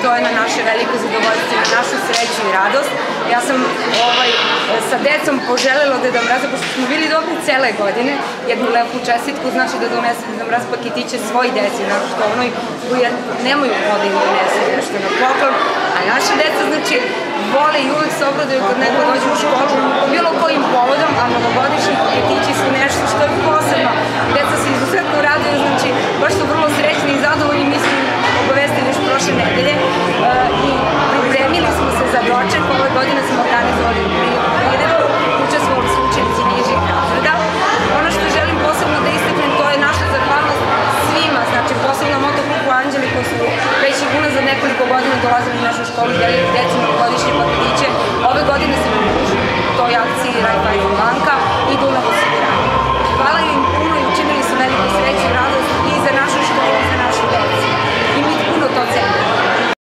to je na naše veliko zadovoljstvo, na našu sreću i radost. Ja sam sa decom poželjela Deda Mraza, pošto smo bili dobri cele godine, jednu lepu čestitku, znači da donese Deda Mraz paketiće svoj deci, naravno onoj koji nemaju da im donese nešto na poklon, a naše deca, znači, vole i uvek se obraduju kad neko dođe u školu, bilo kojim povodom, a novogodišnji paketići su nešto što je posebno. Deca se izuzetno raduju, znači, baš su vrlo srećni i zadovoljni, mi smo obavestili još prošle nedelje i pripremili smo se za doček. Ove godine smo organizovali priredbu, učestvovali su učenici nižih razreda. Ono što želim posebno da istaknem, to je naša zahvalnost svima, znači posebno Motoklubu Anđeli koji su već i unazad nekoliko godina dolazili u našu školu i delili deci novogodišnje paketiće. Ove godine se pridružuju toj akciji Raiffeisen banka i Dunav osiguranje. Hvala im puno i učinili su veliku sreću i radost i za našu školu i za našu decu. I mi puno to cenimo.